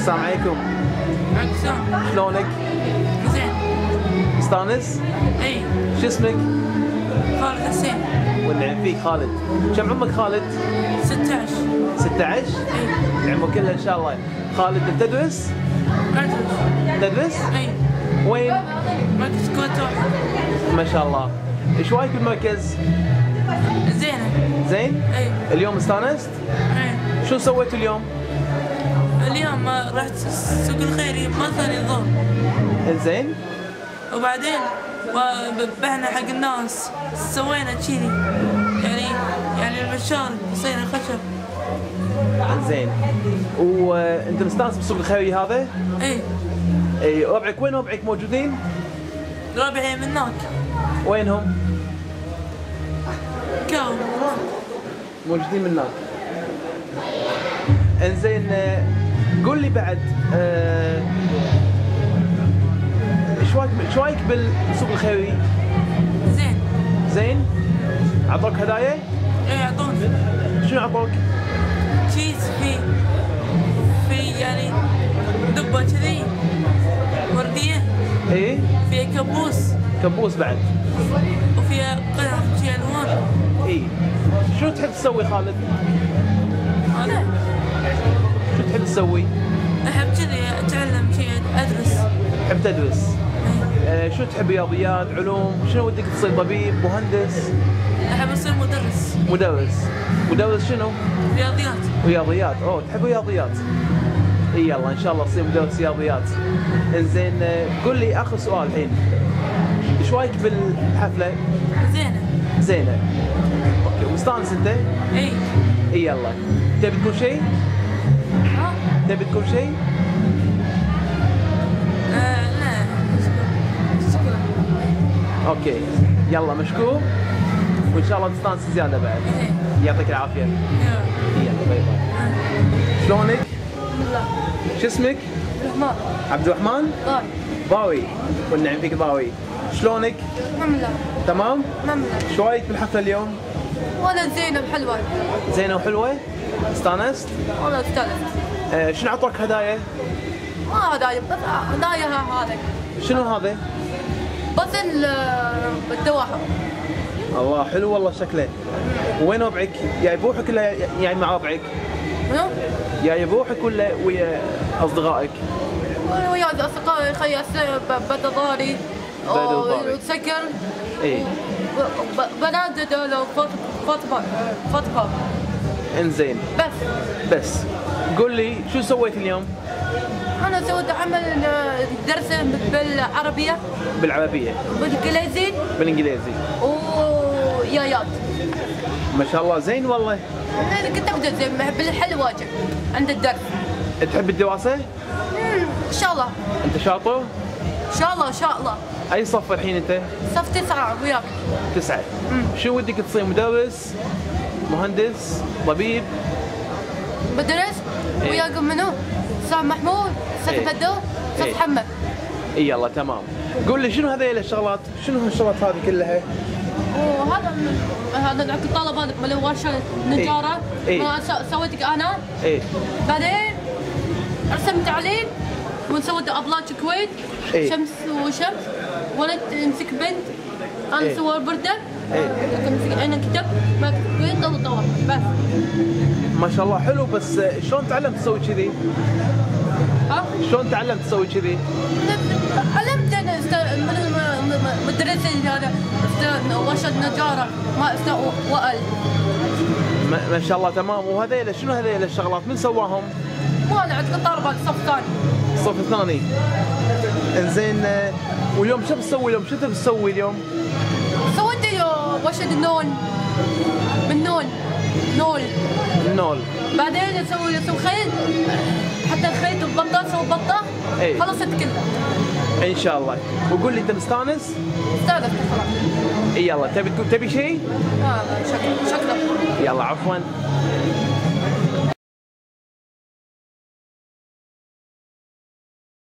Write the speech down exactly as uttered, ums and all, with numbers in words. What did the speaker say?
السلام عليكم. عليكم السلام. شلونك؟ زين. مستانس؟ اي. شو اسمك؟ خالد حسين. والنعم فيك خالد. كم عمرك خالد؟ ستة عشر. ستة عشر؟ اي. العمر كله ان شاء الله. خالد انت تدرس؟ أدرس. تدرس؟ اي. وين؟ مركز كويت واحد. ما شاء الله. ايش رايك بالمركز؟ زينة. زين؟ اي. اليوم استانست؟ اي. شو سويت اليوم؟ اليوم رحت السوق الخيري ما ثاني الظهر. زين؟ وبعدين وذبحنا حق الناس سوينا كذي يعني يعني المشار صينا خشب. زين. وانت مستانس بالسوق الخيري هذا؟ اي. اي. ربعك وين ربعك موجودين؟ ربعي من هناك. وينهم؟ كاو موجودين من هناك. انزين قول لي بعد آه، ايش رايك ايش رايك بالسوق الخيري؟ زين. زين؟ عطوك هدايا؟ اي اعطوني. شنو عطوك؟ تشيز في في يعني دبة كذي وردية. ايه؟ فيها كابوس كبوس بعد؟ وفيها قلم شي الوان. ايه. شو تحب تسوي خالد؟ انا شو تحب تسوي؟ احب كذي اتعلم شي ادرس. تحب تدرس؟ آه، شو تحب رياضيات، علوم؟ شنو ودك تصير طبيب، مهندس؟ احب اصير مدرس مدرس. مدرس شنو؟ رياضيات. رياضيات. اوه تحب رياضيات؟ اي يلا ان شاء الله تصير مدرس رياضيات. انزين آه، قول لي اخر سؤال الحين. ايش رايك بالحفله؟ زينة. زينه. اوكي مستانس انت؟ اي. اي يلا. تبي تقول شيء؟ ها؟ تبي تقول شيء؟ آه لا شكرا. اوكي يلا مشكور وان شاء الله تستانس زياده بعد. إيه. يعطيك العافيه. يلا. يلا باي باي. شلونك؟ لا. شو اسمك؟ الرحمن. عبد الرحمن؟ طيب. باوي. والنعم فيك باوي. شلونك؟ الحمد لله. تمام؟ الحمد لله. شو رايك بالحفله اليوم؟ والله زينة وحلوة. زينه وحلوه؟ استانست؟ والله استانست. آه شنو عطوك هدايا؟ ما هدايا بس هدايا هذا. شنو هذا؟ بس ال- الدواحة. الله حلو والله شكله. وين ربعك؟ جاي بروحك ولا جاي مع ربعك؟ منو؟ جاي بروحك ولا ويا اصدقائك؟ أنا ويا أصدقائي خي بدر ضاري. بدر ضاري. وسكر. اي. بنات دول فاطمة فاطمة. انزين. بس. بس قول لي شو سويت اليوم؟ أنا سويت عمل درس بالعربية بالعربيه. بالإنجليزي بالانجليزي. ويايات. ما شاء الله زين والله. أنا كنت أبدأ زين بالحل واجب عند الدرس. تحب الدراسه؟ إن شاء الله. انت شاطر؟ إن شاء الله إن شاء الله. اي صف الحين انت؟ صف تسعة وياك. تسعة. شو ودك تصير مدرس؟ مهندس؟ طبيب؟ بدرس إيه. وياكم منو؟ أستاذ محمود، أستاذ إيه. بدو، أستاذ إيه. محمد. اي يلا تمام. قول لي شنو هذيل الشغلات؟ شنو هالشغلات هذه كلها؟ وهذا هذا عند الطلبة من ورشة نجارة. إيه. ما س- سويت أنا. ايه. بعدين رسمت تعليل ونسوي ابلاج كويت. إيه. شمس وشمس. ولد امسك بنت. انا إيه. صور برده. إيه. امسك انا كتب ما كتب بنت او طور بس. ما شاء الله حلو. بس شلون تعلمت تسوي كذي؟ ها؟ شلون تعلمت تسوي كذي؟ علمت انا است- من الم- مدرسي هذا استاذ ورشة نجارة ما استاذ وائل. ما ما شاء الله تمام. وهذيل شنو هذيل الشغلات؟ من سواهم؟ ما انا عندك طلبة الصف الثاني. الصف الثاني. انزين آه، واليوم شو بتسوي اليوم؟ شو تبي تسوي اليوم؟ سويت ورشة النون من نون نول. النول. بعدين اسوي اسوي خيط حتى الخيط البطه اسوي بطه. إيه. خلصت كلها. ان شاء الله. وقول لي انت مستانس؟ استاذك خلاص. اي يلا. تبي تقول تبي شيء؟ هذا شكله شكله. يلا عفوا.